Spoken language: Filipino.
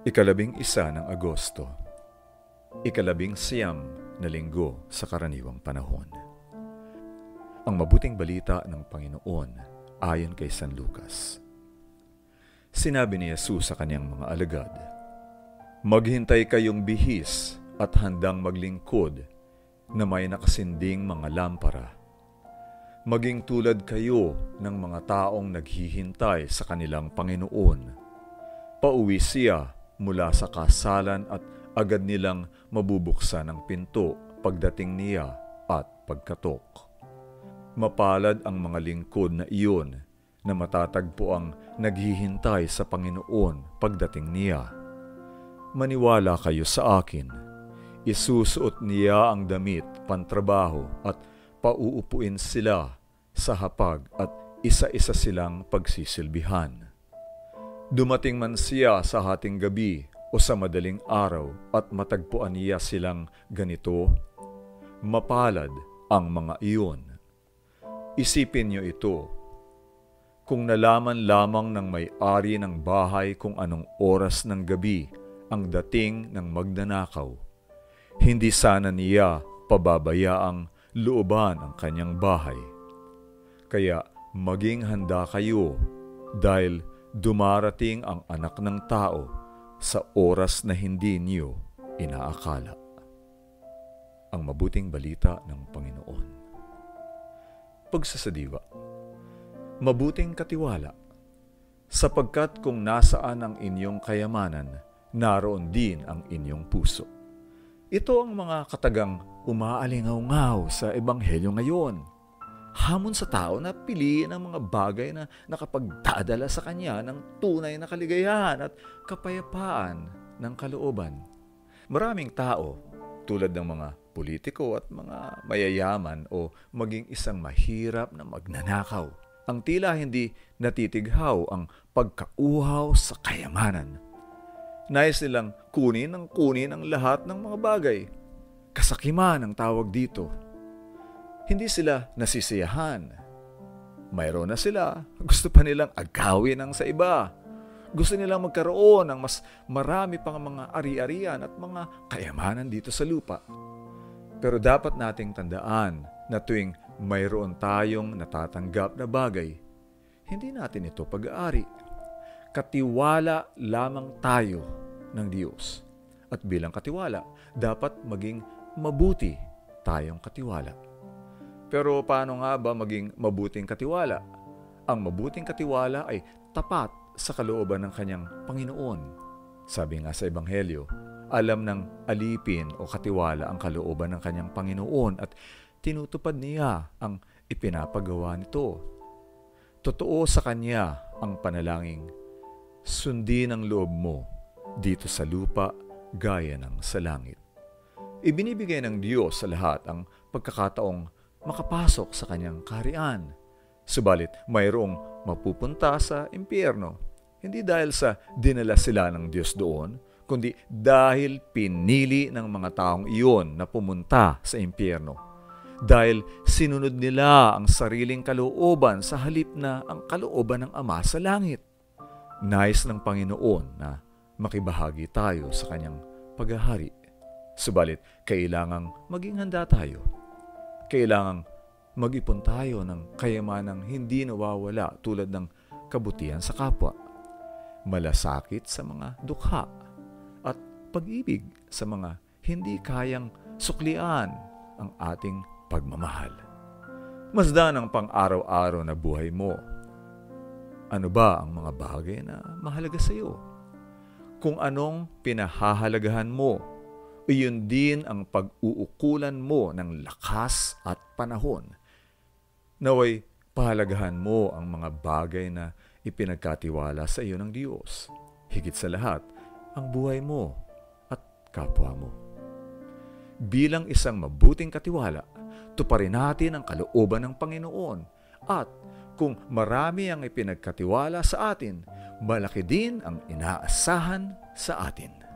Ikalabing-isa ng Agosto, ikalabing-siyam na linggo sa karaniwang panahon. Ang mabuting balita ng Panginoon ayon kay San Lucas. Sinabi ni Jesus sa kanyang mga alagad, "Maghintay kayong bihis at handang maglingkod na may nakasinding mga lampara. Maging tulad kayo ng mga taong naghihintay sa kanilang Panginoon. Pauwi siya mula sa kasalan at agad nilang mabubuksan ang pinto pagdating niya at pagkatok. Mapalad ang mga lingkod na iyon na matatagpo ang naghihintay sa Panginoon pagdating niya. Maniwala kayo sa akin, isusuot niya ang damit pantrabaho at pauupuin sila sa hapag at isa-isa silang pagsisilbihan. Dumating man siya sa hating gabi o sa madaling araw at matagpuan niya silang ganito, mapalad ang mga iyon. Isipin niyo ito, kung nalaman lamang ng may-ari ng bahay kung anong oras ng gabi ang dating ng magnanakaw, hindi sana niya pababayaang looban ang kanyang bahay. Kaya maging handa kayo dahil dumarating ang anak ng tao sa oras na hindi niyo inaakala." Ang mabuting balita ng Panginoon. Pagsasadiwa. Mabuting katiwala, sapagkat kung nasaan ang inyong kayamanan, naroon din ang inyong puso. Ito ang mga katagang umaalingaw-ngaw sa Ebanghelyo ngayon. Hamon sa tao na piliin ang mga bagay na nakapagdadala sa kanya ng tunay na kaligayahan at kapayapaan ng kalooban. Maraming tao, tulad ng mga politiko at mga mayayaman o maging isang mahirap na magnanakaw, ang tila hindi natitighaw ang pagkauhaw sa kayamanan. Nais nilang kunin ang lahat ng mga bagay. Kasakiman ang tawag dito. Hindi sila nasisiyahan. Mayroon na sila. Gusto pa nilang agawin ang sa iba. Gusto nilang magkaroon ng mas marami pang mga ari-arian at mga kayamanan dito sa lupa. Pero dapat nating tandaan na tuwing mayroon tayong natatanggap na bagay, hindi natin ito pag-aari. Katiwala lamang tayo ng Diyos. At bilang katiwala, dapat maging mabuti tayong katiwala. Pero paano nga ba maging mabuting katiwala? Ang mabuting katiwala ay tapat sa kalooban ng kanyang Panginoon. Sabi nga sa Ebanghelyo, alam ng alipin o katiwala ang kalooban ng kanyang Panginoon at tinutupad niya ang ipinapagawa nito. Totoo sa kanya ang panalangin, sundin ang loob mo dito sa lupa gaya ng sa langit. Ibinibigay ng Diyos sa lahat ang pagkakataong makapasok sa kanyang kaharian. Subalit mayroong mapupunta sa impyerno, hindi dahil sa dinala sila ng Diyos doon, kundi dahil pinili ng mga taong iyon na pumunta sa impyerno. Dahil sinunod nila ang sariling kalooban sa halip na ang kalooban ng Ama sa langit. Nais ng Panginoon na makibahagi tayo sa kanyang paghahari. Subalit kailangang maging handa tayo. Kailangang mag-ipon tayo ng kayamanang hindi nawawala tulad ng kabutihan sa kapwa, malasakit sa mga dukha, at pag-ibig sa mga hindi kayang suklian ang ating pagmamahal. Masdan ang pang-araw-araw na buhay mo. Ano ba ang mga bagay na mahalaga sa iyo? Kung anong pinahahalagahan mo, iyon din ang pag-uukulan mo ng lakas at panahon. Naway pahalagahan mo ang mga bagay na ipinagkatiwala sa iyo ng Diyos. Higit sa lahat, ang buhay mo at kapwa mo. Bilang isang mabuting katiwala, tuparin natin ang kalooban ng Panginoon. At kung marami ang ipinagkatiwala sa atin, malaki din ang inaasahan sa atin.